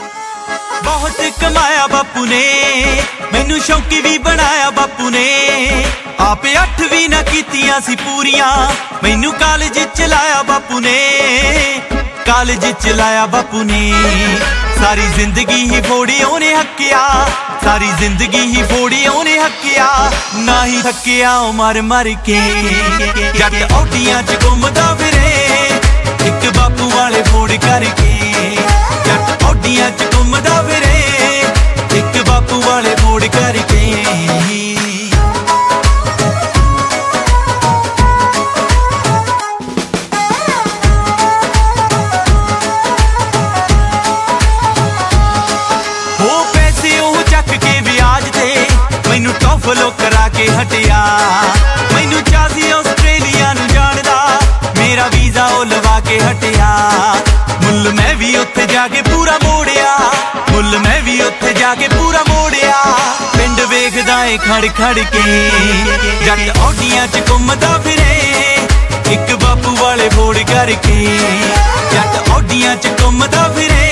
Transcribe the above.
बहुत कमाया बापू ने, मैनू शौकी भी बनाया बापू ने। आपे 8वीं ना कीतियां सी पूरियां, मैनू कॉलेज च लाया बापू ने, कॉलेज च लाया बापू ने। सारी जिंदगी ही फोड़ी ओने हक्किया, सारी जिंदगी ही फोड़ी ओने हक्किया, ना ही थक्किया मर मर के। जट औडियां च घुमदा फिरे, एक बापू वाले फोड़ करके। जट औडियां च घुमदा फिरे, एक बापू वाले फोड़ करके। फॉलो करा के हटिया, मैनू चासी आस्ट्रेलिया नू जानदा, मेरा वीजा ओ लवा के हटिया। मुल मैं भी उत्थे जाके पूरा मोड़िया, मुल मैं भी उत्थे जाके पूरा मोड़िया। पिंड वेखदा ए खड़ खड़ के, जट औडियां च घुमदा फिरे, एक बापू वाले फोड़ करके। जट औडियां च घुमदा फिरे,